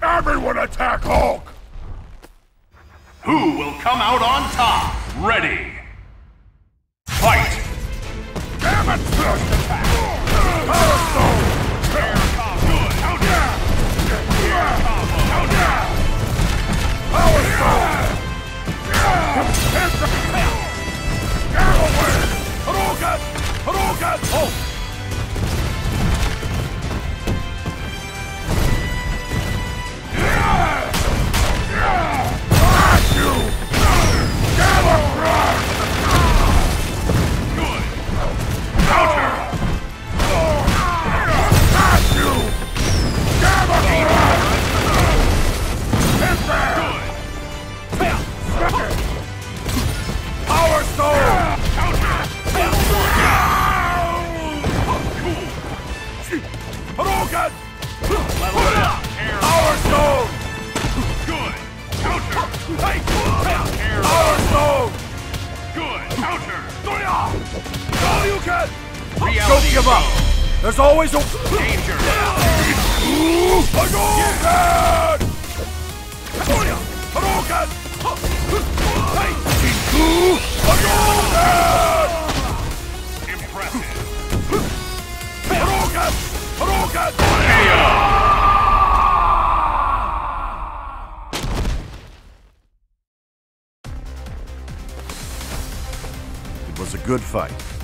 Everyone attack Hulk! Who will come out on top? Ready! Fight! Damn it! First attack! Power Stone! Air combo! Good! Out there! Air combo! Out there! Power Stone! Get away! Hadouken! Hadouken! Oh! Don't give up! There's always a Danger! Impressive! It was a good fight.